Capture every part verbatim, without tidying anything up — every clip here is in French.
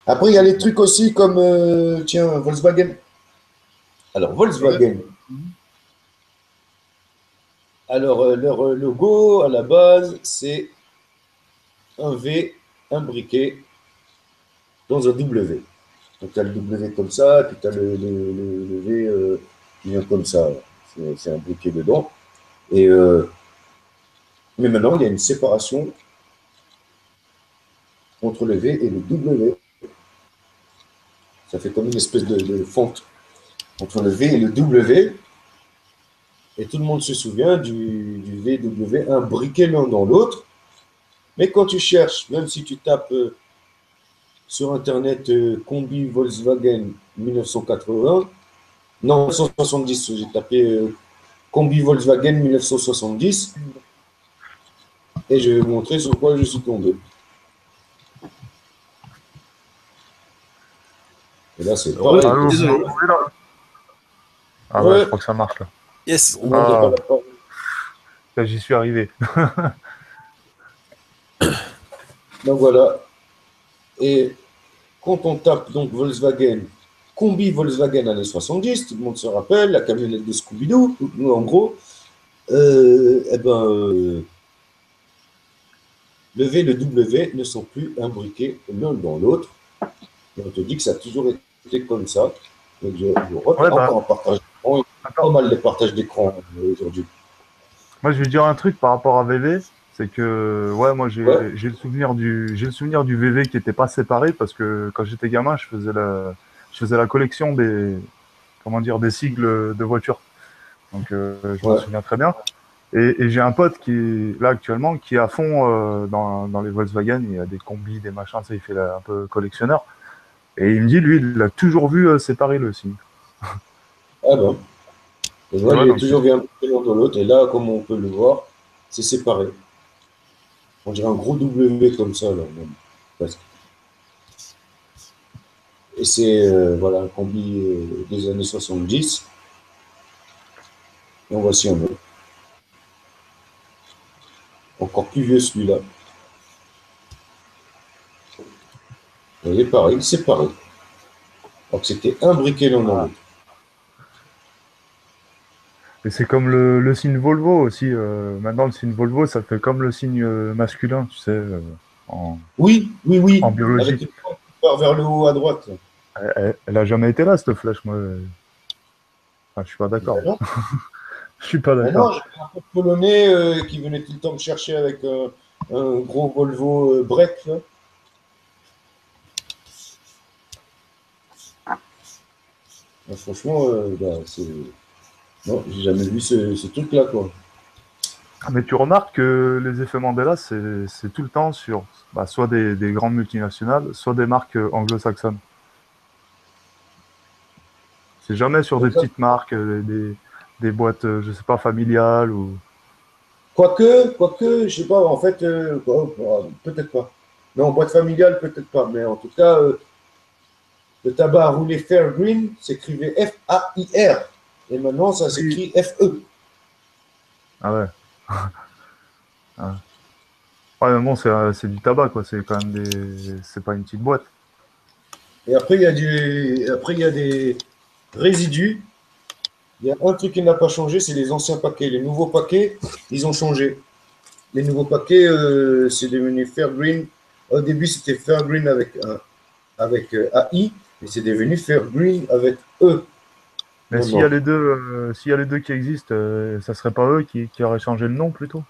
Après, il y a les trucs aussi comme, euh, tiens, Volkswagen. Alors, Ouais. Volkswagen. Alors, euh, leur euh, logo, à la base, c'est un V imbriqué dans un W. Donc, tu as le W comme ça, puis tu as le, le- le- le V euh, qui vient comme ça. C'est c'est imbriqué dedans. Et, euh, mais maintenant, il y a une séparation entre le V et le W. Ça fait comme une espèce de, de fente entre le V et le W. Et tout le monde se souvient du, du V W imbriqué l'un dans l'autre. Mais quand tu cherches, même si tu tapes euh, sur Internet euh, combi Volkswagen mille neuf cent quatre-vingts, non, mille neuf cent soixante-dix, j'ai tapé euh, combi Volkswagen mille neuf cent soixante-dix et je vais vous montrer sur quoi je suis tombé. Et là, c'est Heureux. pareil. Allô, vous Désolé. m'entendez là? Ah ouais, je Ouais, crois que ça marche là. Yes. on ne demandait pas Ah, la parole. là, j'y suis arrivé. Donc voilà. Et quand on tape donc Volkswagen, combi Volkswagen années soixante-dix, tout le monde se rappelle, la camionnette de Scooby-Doo, en gros, euh, eh ben, euh, le V et le W ne sont plus imbriqués l'un dans l'autre. Et on te dit que ça a toujours été comme ça. Donc je, je refais Ouais, bah, encore un partage d'écran. Pas attends. mal les partages d'écran euh, aujourd'hui. Moi, je vais dire un truc par rapport à V V. C'est que, ouais, moi, Ouais, j'ai j'ai le souvenir du, j'ai le souvenir du V V qui était pas séparé parce que quand j'étais gamin, je faisais la, je faisais la collection des, comment dire, des sigles de voitures. Donc, euh, je m'en ouais. souviens très bien. Et, et j'ai un pote qui est là actuellement, qui est à fond euh, dans, dans les Volkswagen. Il y a des combis, des machins, ça, il fait la- un peu collectionneur. Et il me dit, lui, il a toujours vu euh, séparer le signe. Ah ben, et Tu voilà, vois, il est donc c'est toujours bien l'un dans l'autre. Et là, comme on peut le voir, c'est séparé. On dirait un gros W comme ça, là, même, presque. Et c'est euh, voilà, un combi euh, des années soixante-dix. Et en voici un autre. Encore plus vieux celui-là. Vous voyez, pareil, séparé. Alors que c'était imbriqué l'un dans ah. l'autre. Et c'est comme le, le signe Volvo aussi. Euh, maintenant, le signe Volvo, ça fait comme le signe euh, masculin, tu sais, euh, en, Oui, oui, en oui, avec biologie. une pointe qui part vers le haut à droite. Elle, elle, elle a jamais été là, cette flèche. Moi, euh, enfin, je suis pas Ben d'accord. non, Je suis pas ben non, d'accord. j'avais un pote polonais euh, qui venait tout le temps me chercher avec un, un gros Volvo euh, break, là. Ben, franchement, euh, ben, c'est... Non, j'ai jamais vu ce, ce truc-là, quoi. Mais tu remarques que les effets Mandela, c'est c'est tout le temps sur bah, soit des, des grandes multinationales, soit des marques euh, anglo-saxonnes. C'est jamais sur des D'accord. petites marques, euh, des, des boîtes, euh, je sais pas, familiales ou. Quoique, quoique, je sais pas, en fait, euh, oh, oh, peut-être pas. Non, boîte familiale, peut-être pas. Mais en tout cas, euh, le tabac à rouler Fairgreen s'écrivait F A I R. Et maintenant, ça Oui. s'écrit F E. Ah ouais. Ah. Ouais, mais bon, c'est euh, c'est du tabac, quoi. C'est quand même des. C'est pas une petite boîte. Et après, il y a du... après, il y a des résidus. Il y a un truc qui n'a pas changé, c'est les anciens paquets. Les nouveaux paquets, ils ont changé. Les nouveaux paquets, euh, c'est devenu Fairgreen. Au début, c'était Fairgreen avec, un, avec euh, A I, et c'est devenu Fairgreen avec E Mais s'il y a maintenant. les deux, euh, s'il y a les deux qui existent, euh, ça serait pas eux qui, qui auraient changé le nom plutôt?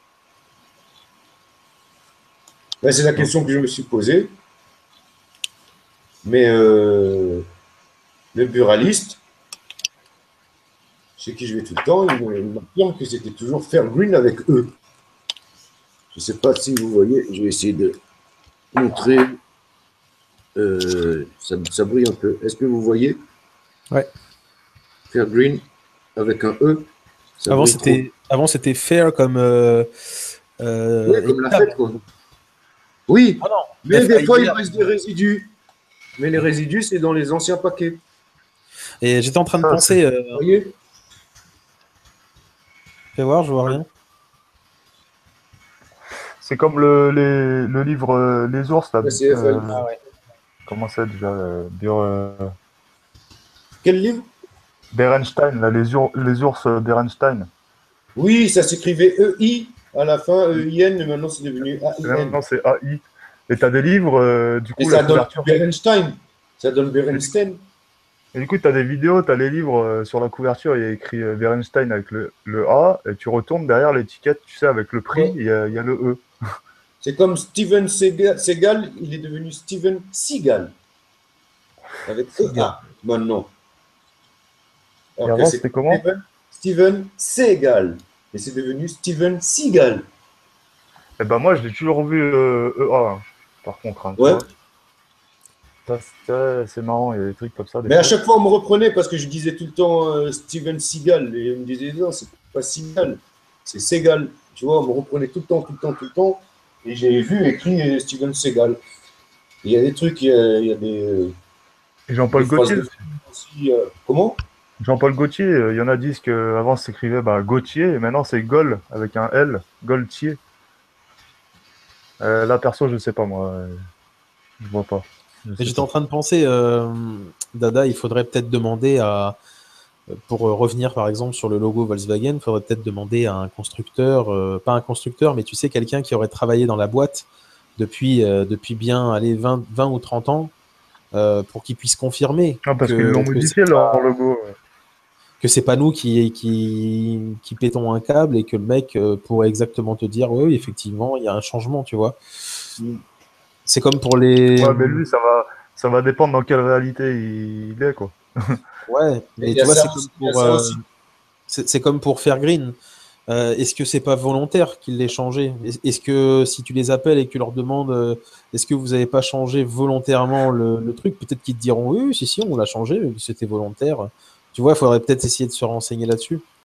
Ben, c'est la Non. question que je me suis posée. Mais euh, le buraliste, chez qui je vais tout le temps, il, il m'affirme que c'était toujours Fairgreen avec E. Je ne sais pas si vous voyez, je vais essayer de montrer. Euh, ça, ça brille un peu. Est-ce que vous voyez Ouais. Fairgreen avec un E? Ça Avant, brille trop. c'était avant c'était fair comme euh, Oui, euh, comme la équitable. fête, quoi. Oui, Ah non, mais des fois, il F A I R. reste des résidus. Mais les résidus, c'est dans les anciens paquets. Et j'étais en train de Ça, c'est penser, euh, Vous voyez? fais voir, je vois ouais. rien. C'est comme le, les- le livre euh, Les ours, là. Ouais, c'est Euh, F A I. Ah ouais. comment c'est déjà euh, Ber- euh, Quel livre? Berenstein, là, les, ours, les ours euh, Berenstein. Oui, ça s'écrivait E I à la fin, E I N, mais maintenant c'est devenu A I N. Non, c'est A I. Et t'as des livres, euh, du Et coup, la ça donne couverture. Berenstein. Ça donne Et du, Berenstein. et du coup, t'as des vidéos, t'as les livres euh, sur la couverture, il y a écrit euh, Berenstein avec le, le A, et tu retournes derrière l'étiquette, tu sais, avec le prix, Ouais. il y a, il y a le E. C'est comme Steven Seagal, Seagal, il est devenu Steven Seagal, avec Seagal. E A maintenant. Et Alors que avant, c'est c'était comment? Steven, Steven Seagal. Et c'est devenu Steven Seagal. Eh ben moi, je l'ai toujours vu euh, E A, hein, par contre, hein, tu Ouais. vois. Ça, c'est c'est marrant, il y a des trucs comme ça, des Mais à fois. chaque fois, on me reprenait parce que je disais tout le temps euh, Steven Seagal. Et on me disait non, c'est pas Seagal, c'est Seagal. Tu vois, on me reprenait tout le temps, tout le temps, tout le temps. Et j'ai vu écrit euh, Steven Seagal. Il y a des trucs, il y a, il y a des, euh, Et des Jean-Paul phrases Gaultier de aussi. films aussi. euh, Comment? Jean-Paul Gaultier, euh, il y en a disent qu'avant, ça s'écrivait bah, Gaultier, et maintenant, c'est Gol, avec un L, Gaultier. Euh, là, perso, je sais pas, moi. euh, Je vois pas. Je Mais sais j'étais en pas. train de penser, euh, Dada, il faudrait peut-être demander à, pour euh, revenir par exemple sur le logo Volkswagen, il faudrait peut-être demander à un constructeur, euh, pas un constructeur, mais tu sais, quelqu'un qui aurait travaillé dans la boîte depuis, euh, depuis bien allez, vingt, vingt ou trente ans, euh, pour qu'il puisse confirmer Ah, parce qu'ils que, l'ont que c'est modifié, leur pas, logo. Ouais. que c'est pas nous qui, qui, qui pétons un câble et que le mec euh, pourrait exactement te dire oui, oui, effectivement, il y a un changement, tu vois. C'est comme pour les. Ouais, mais lui, ça va, ça va dépendre dans quelle réalité il, il est, quoi. Ouais, Et il mais y tu a vois, ça c'est comme aussi. Il y a pour, ça euh, aussi. c'est c'est comme pour Fairgreen. Euh, est-ce que c'est pas volontaire qu'ils l'aient changé? Est- Est-ce que si tu les appelles et que tu leur demandes euh, est-ce que vous n'avez pas changé volontairement le, le truc, peut-être qu'ils te diront oui, oui, si, si, on l'a changé, c'était volontaire. Tu vois, il faudrait peut-être essayer de se renseigner là-dessus.